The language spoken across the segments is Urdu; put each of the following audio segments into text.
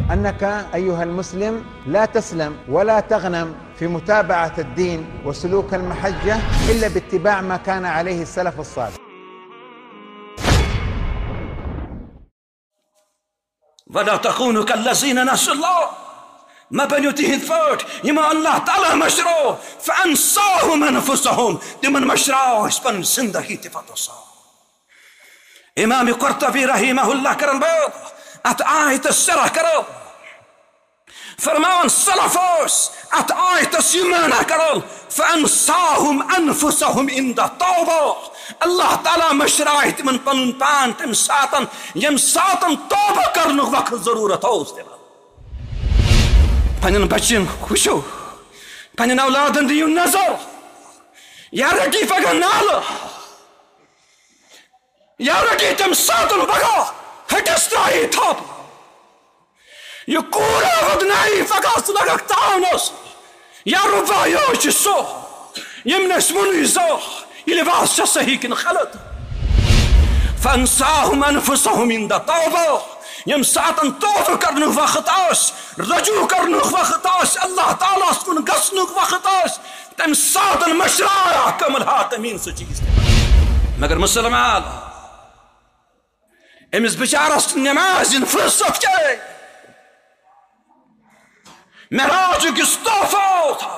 أنك أيها المسلم لا تسلم ولا تغنم في متابعة الدين وسلوك المحجة إلا باتباع ما كان عليه السلف الصالح. ولا تكونوا كالذين نسوا الله ما بنيته فوت يما الله تعالى مشروع فأنساهم أنفسهم دمن مشروع اسبن زندگی تفتوسا. امام قرطبی رحمه الله کرن بود ات آیت السرح کرو فرمان سلفوس ات آیت السیمانه کرو فأنساهم أنفسهم عند التوبة. اللہ تعالیٰ مشرائے تمن پنن پان تم ساتن یم ساتن توبہ کرن وقت ضرورت ہوس دے پنن بچن خوشو پنن اولادن دیو نظر یا رکی فگا نال یا رکی تم ساتن بگا ہٹسترائی تھاپ یہ کورا ودنائی فگا سلگک تاونس یا رفا یوش سو یم نسمونی زو لباس صحیح کن خلط فانساهم انفسهم عند التوبة یم ساتن توبہ کرنک وقت آس رجوع کرنک وقت آس اللہ تعالیٰ کن گسنک وقت آس تم ساتن مشرایا کمل حاکمین سو چیز مگر مسلمان امس بچارس نماز فرصت کے معراج کس توفہ تھا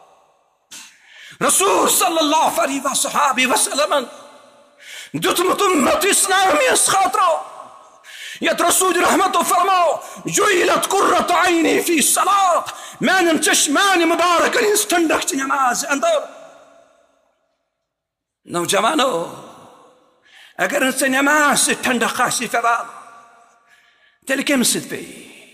رسول صلی اللہ علیہ وسلم دتمت امت اسلامی اس خاطرہ یت رسول رحمت و فرماؤ جعلت قرۃ عینی فی الصلاۃ میانن چشمان مبارک اس ٹھنڈک چ نماز اندر. نوجوانو اگر انس نماز سے ٹھنڈک آسی فوال تیل کم سد پی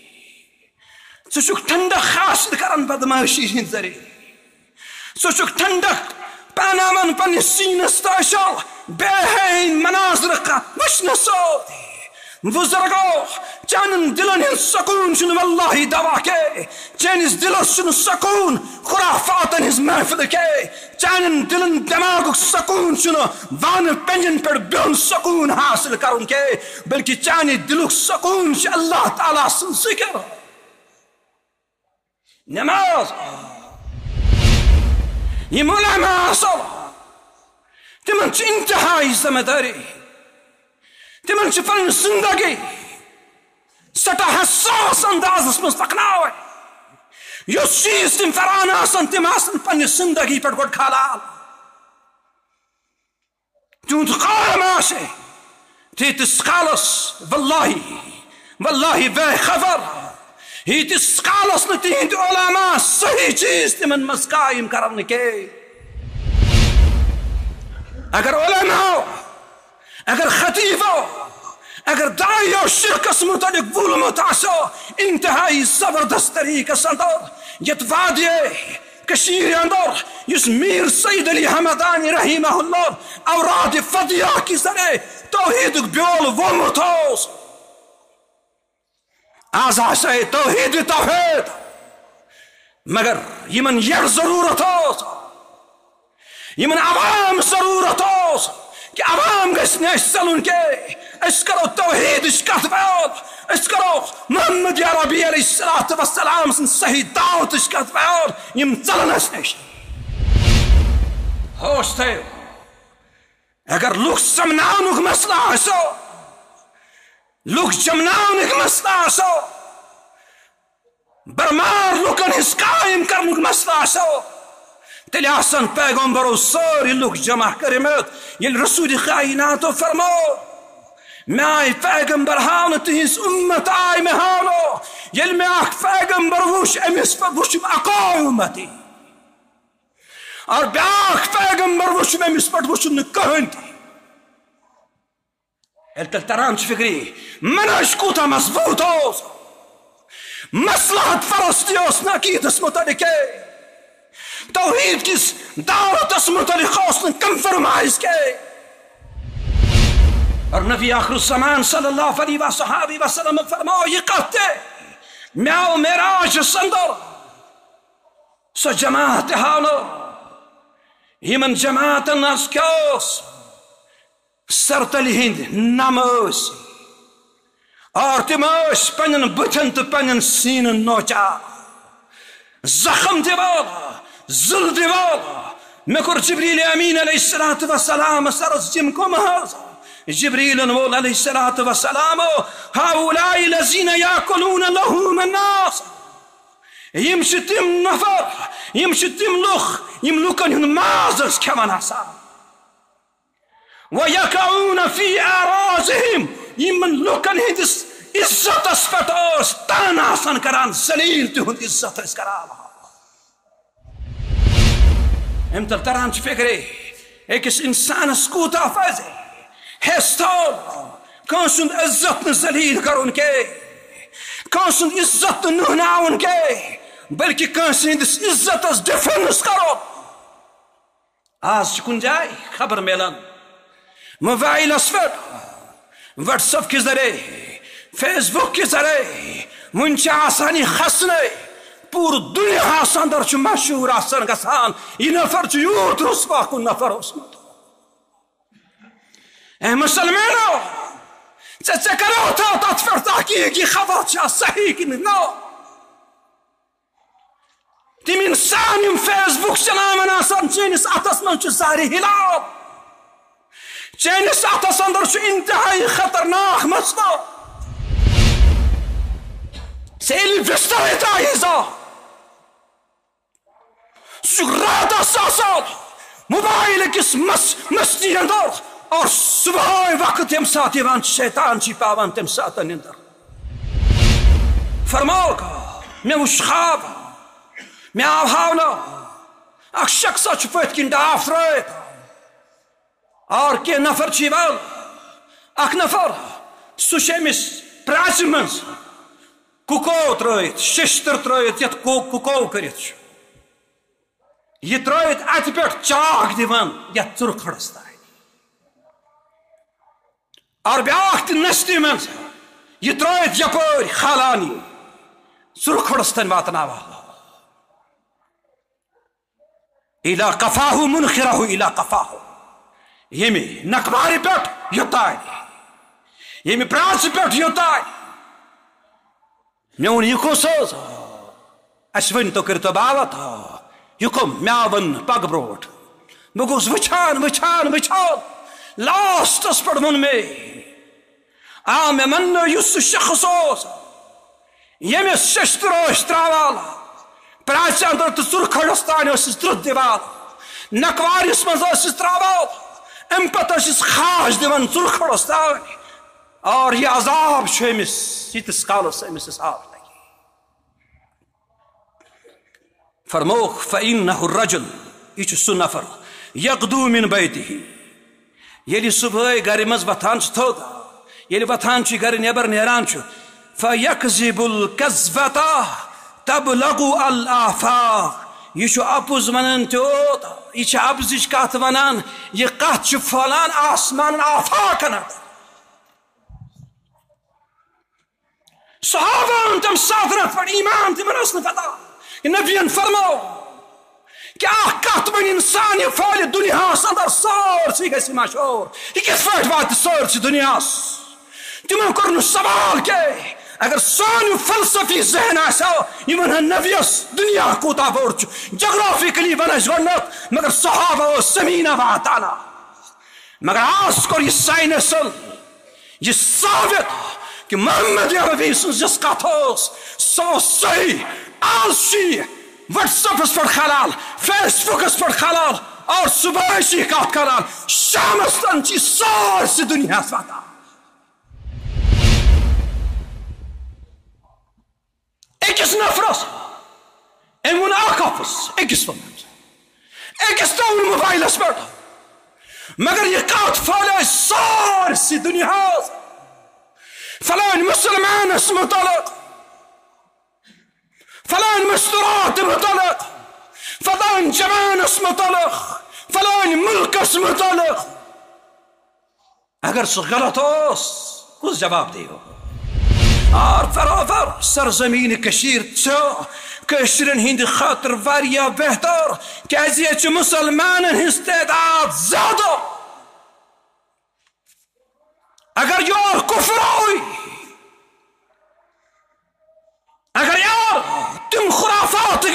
ثک ٹھنڈک حاصل کران بدماشی ہند ذریعہ سوچک ٹھنڈک پانامن پنس سینس تاشل بے ہین مناظر کا وشن سو بزرگو چانن دلن ہن سکون چن واللہ دوا کے چانس دلس چن سکون خرافاتن ہز محفل کے چانن دلن دماغ سکون چن وان پنجن پر بہن سکون حاصل کرن کے بلکہ چانی دلک سکون چ اللہ تعالی سن ذکر نماز. یم علماء اصل تمن چھ انتہائی ذمہ داری تمن چھ پنن زندگی سٹھا حساس اندازس مز پکناوے یس چیز تم فران آسن تم آسن پنہ زندگی پہ گوڈ کھالال تہد قائم آسے تیتس کالس واللہ بے خبر ہیتس کالس ن تہند علماء صحیح چیز تمن مز قائم کرن کے. اگر علماء اگر خطیبو اگر داعیو شرکس متعلق بولمت آسو انتہائی زبردست طریقہ اندر یت وادی کشیر اندر یس میر سید علی حمدانی رحمہ اللہ اوراد فدیہ کی ذریعے توحید بیول وومت ہوس آز آسے توحید توحید مگر یمن یر ضرورت ہوس یمن عوام ضرورت ہوس کہ عوام گھن چلن کے اس کرو توحید کت بیان اس کرو محمد عربی علیہ السلام سن صحیح دعوت کت بیان یم چلن اس نش ہوش تھو اگر لوگ سمنانک مسئلہ آسو لوگ جمنانک مسئلہ آسو برمار لوکن ہز قائم کرنک مسئلہ آسو تیل آسن پیغمبرو ساری لوگ جمع کرمت یل رسول کائنات فرمو میں آئی پیغمبر ہاؤن تہذ امت آئی میں ہاؤنو یل میں آخ پیغمبر وش امس پر وشم اقوی امتی اور بیاخ پیغمبر وشم امس پر وشم نکہن تھی تل ترام چھ فکری منش کوتا مضبوط ہوس مصلحت فرستی اس نقیدس متعلق توحید کس دعوت اس متعلق اس نے کمفرمائز کے اور نبی آخر الزمان صلی اللہ علیہ وسلم فرماؤ یہ کہتے میاو میراج سندر سو جماعت حالو یمن جماعتن از کیوس سرتلی ہند نماز اور تم پن بتن تو پن سین نوچا زخم دیوالا ذل دیوالا میں کور جبریل امین علیہ الصلوۃ والسلام سرس جم کو محاذ جبریل وول علیہ الصلوۃ والسلام هؤلاء الذين ياكلون لحوم الناس یم چھ تم نفر یم چھ تم یم لوکن ہند ماز کھیوان آسان ويقعون في اعراضهم یمن لوکن ہندس عزت پہ تان آسان کران ذلیل تہند عزت کران ام تل تران فکرے اکس انسانس کوتا فض حس تھو کان سند عزت ذلیل کرن کے کان سند عزت نہناون کے بلکہ کان سندس عزت ڈیفنس کرو آج کن جائے خبر ملان موبائل پہ واٹس ایپ کے ذریعے فیس بک کے ذریعے ون آسانی کھسنے پور دنیا اندر مشہور آسان گسان یہ نفر یوت رسوا کن نفر اوسمت اے مسلمانو ژے کرو تت پہ تحقیق یہ خبر صحیح کن نو تم انسان یم فیس بک چلاوان آسان چینس اتس من ساری ہلاب چینس اتس اندر انتہائی خطرناک مسئلہ سیل بستر تاہیزا سگراتا ساسال موبائل کس مستی اندر اور صبح وقت یم سات یوان شیطان چی پاوان تم سات اندر فرماؤ کا میں وش خواب میں آو ہاونا اک شخص پت کن ڈاف رائت اور کہ نفر چی وال اک نفر سمس پراچ مز ککو ترائت ششتر ترائت یت ککو کرت یہ ترائت ات پہ چاک دیوان یت ژرکھڑس تائیں اور بیاکھ نستی من یہ ترائت یپر خالانی ژرکھڑس تن واتناوان الى قفاہ منخرہ الى قفاہ یمی نکباری پہ یوتائیں یمی پراچ پہ یوتائیں میون یہ کس اس ون تو کرتو باوت یہ کم مے ون پگ بروٹ بہ گوس وچھان وچھان وچھان لاسٹس پہ ون مے آ مے من اس شخص یمس ششتر تراوال پراچ اندر تو ژرکھڑس تان درد دان نکوارس مز تراوال ام پتہ خاش دان ژرکھڑس تان اور یہ عذاب امس یتس کالس امس حساب لگی فرموک فإنه الرجل یہ سہ نفر یغدو من بیتہ یلی صبح گھر مز وتھان تھودا یلی وتھان گھر نیبر نیران فیکذب الکذبۃ تبلغ الآفاق یہ اپز ونان تیوت یہ ابزچ کت ونان یہ کت پھہلان آسمان آفاقن صحابہ تم سات نفر ایمان تمن اس پتہ نبیان فرماؤ کیا کت ون انسان یہ پھہلہ دنیا اندر سارسی گژھِ مشہور یہ کت پٲٹھۍ واتہِ سارسی دنیا تمو کوٚر سوال کہ اگر سون فلسفی ذہن آسو یہ ون نبیس دنیا کوتا بوڑ جغرافکلی ونس گۄڈنیتھ مگر صحابہ سمینا واتانا مگر آز کوٚر یہ سائنسن یہ ثابت کہ محمد عربی سن کت سو صحیح آز واٹس ایپس پہ خلال فیس بکس پہ خلال اور صبح کت کران شامس تن سارسی دنیا واتان اکس نفرس ام ون اخس اکس ون اکس تون موبائلس پہ مگر یہ کت پھہلے سارسی دنیا فلان مسلمانس متعلق فلان مستورات متعلق فلان جوانس متعلق فلان ملکس متعلق اگر سہ غلط کس جواب دیو اور برابر سرزمین کشیر کشرن ہند خاطر واریاہ بہتر کیازِ یہ چھ مسلمانن ہنز تعداد زیادہ اگر یور کفر ہوئی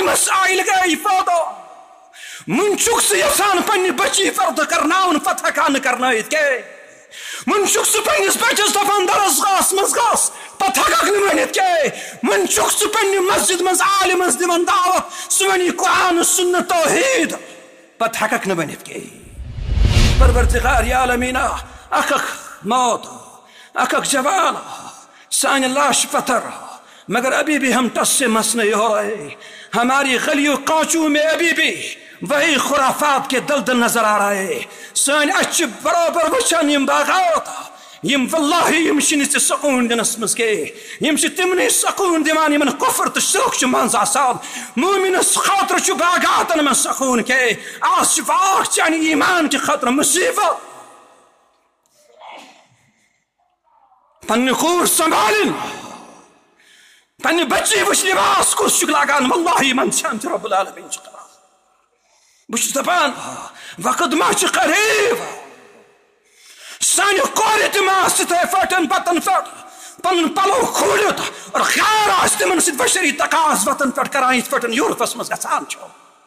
مسائل گئی فوتو من چھک سے یسان پنی بچی فرد کرناون فتح کان کرنائیت کے من چھک سے پنیس بچس دفن درس غاس مز غاس فتح کان ونیت کے من چھک سے پنی مسجد مز عالم مز دیون دعوت سونی قرآن سنت توحید فتح کان ونیت کے پروردگار عالمین اکھ موت اکھ جوان سان لاش پتھر مگر ابھی بھی ہم ٹس سے مس نہیں ہو رہے ہماری گلیوں کانچوں میں ابھی بھی وہی خرافات کے دلدل نظر آ رہے سان اچھ برابر وچھان یم باغات یم واللہ یم چھنہ سکون دنس مز کے یم چھ تمنے سکون دیوان یمن کفر تو شرک چھ منز آسان مومنس خاطر چھ باغاتن من سکون کے آس شفاق چانی ایمان کی خاطر مصیبت پنہ خور سنبھالن پنہ بچی وچ لباس کس چھ لاگان واللہ من شانت رب العالمین چھ کران بچ دپان وقت ما چھ قریب سانہ کور تہ ما ستھے پھٹن پتن پھٹ پنن پلو کھولت اور خیر آس تمن سۭتۍ بشری تقاض وطن پٮ۪ٹھ کران یِتھ پٲٹھۍ یورپس منٛز گژھان چھُ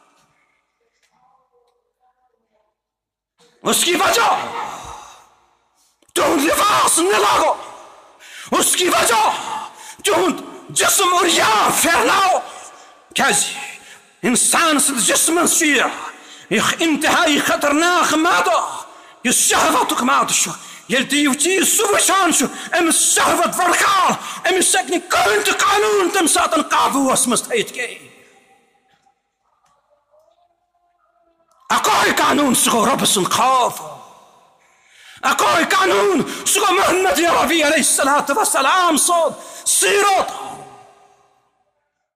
اس کی وجہ تہنٛد لباس نہ لاگو اس کی وجہ تہنٛد جسم اور یا پھیلاو کیازِ انسان سٕنٛدِس جسمس چھُ یہ انتہائی خطرناک مادہ یُس شہوتُک مادہ چھُ ییٚلہِ تہِ یہِ چیٖز سُہ وٕچھان چھُ أمِس شہوت وڑکال أمِس ہیٚکہِ نہٕ کٕہٕنۍ تہِ قانوٗن تَمہِ ساتہٕ قابوٗوس منٛز تھٲیِتھ کِہیٖنۍ اکوے قانون سُہ گوٚو رۄبہٕ سُنٛد خوف اکوے قانون سُہ گوٚو محمد عربی علیہ الصلوۃ والسلام سُنٛد سیرت